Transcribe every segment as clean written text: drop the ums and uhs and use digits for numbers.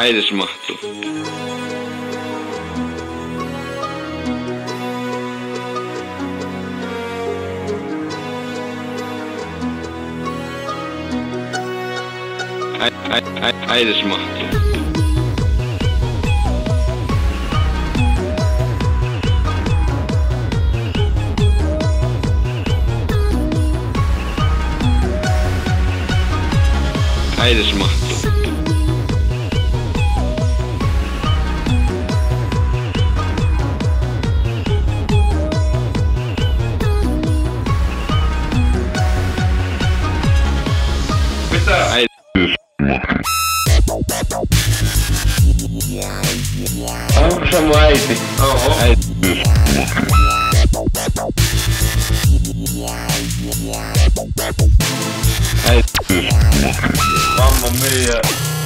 Äitis mahtuu. Äitis mahtuu. Äitis mahtuu. Mitä? Äitis. Onko se mun äiti? Oho. Äitis. Äitis. Mamma mia.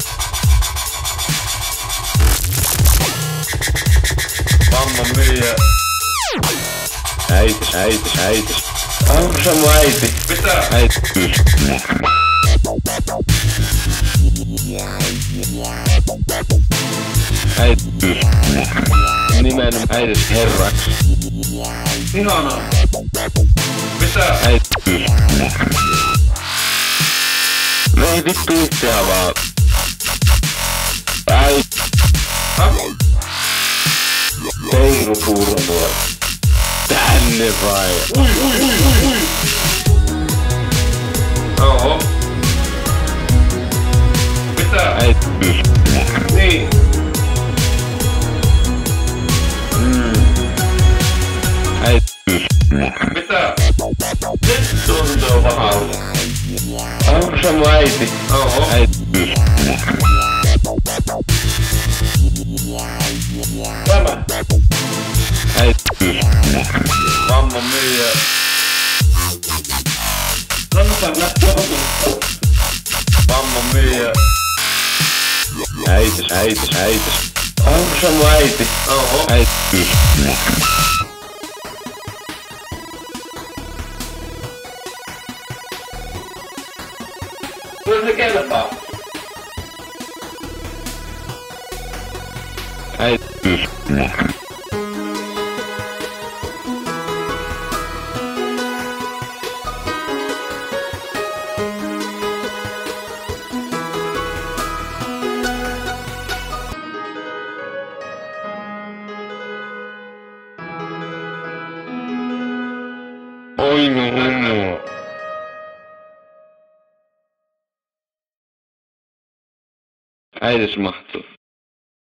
Mamma mia. Äitis. Onko se mun äiti? Mitä? Äitis. Äitis. Nimen äitis herraksi. Ihanaa. Mitä? Äitis. Me ei vittu itseä vaan. Äitis. Keirupuuromuot. Tänne vai. Ui. Oho. Mitä? Äitis. Niin. Äitis. Mitä? Nyt tuntuu pahalta. Onko se mun äiti? Oho. Äitis. Tämä. Äitis. Mamma mia. Mamma mia. Äitis. Onko se mun äiti? Oho. Äitis. Kyllä se kelpaa. Äitis. Oi no. Äitis mahtuu.